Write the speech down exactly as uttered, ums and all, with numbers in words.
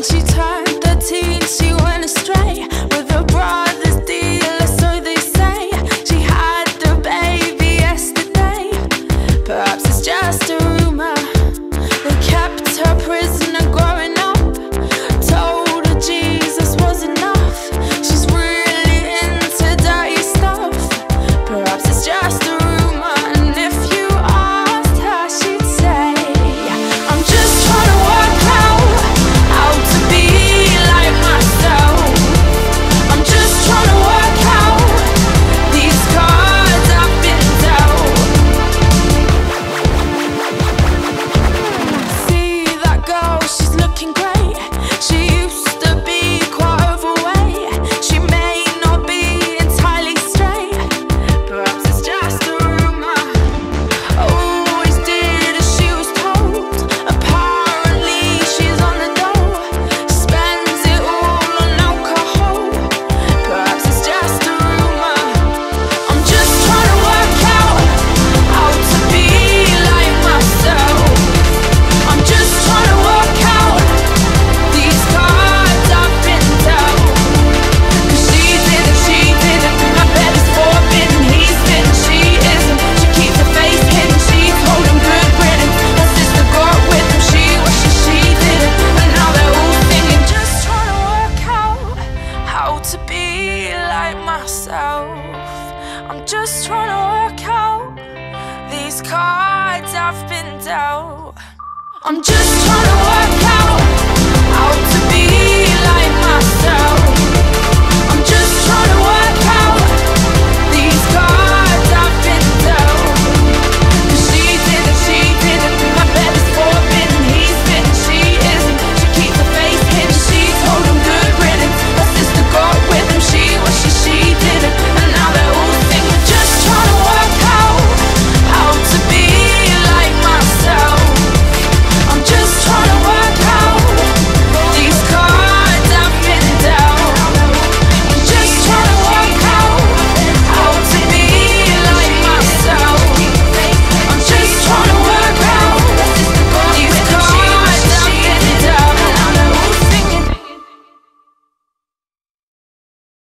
she turned thirteen, she went astray with her brother's dealer, so they say. She had the baby yesterday. Perhaps it's just a rumor. They kept her prisoner growing up, told her Jesus was enough. She's really into dirty stuff. Perhaps it's just a rumor. And if you asked her, she'd say, I'm just trying to work out how to be like myself. I'm just trying to work out these cards I've been dealt. See that girl, she's looking great. She used to be quite overweight. She may not be entirely straight. Perhaps it's just a rumor. Always did as she was told. Apparently she's on the dole. Spends it all on alcohol. Perhaps it's just a rumor. I'm just trying to work out how to be like myself. I'm just trying to work out these cards I've been dealt. 'Cause she didn't, she didn't. I bet it's forbidden. He's bitten, she isn't. She keeps her face hidden. She's holding good riddance. Her sister got with him. She wishes she didn't. And now they're all singing. Just trying to work out how to be like myself. I'm just trying to work out these cards I've been dealt. I'm just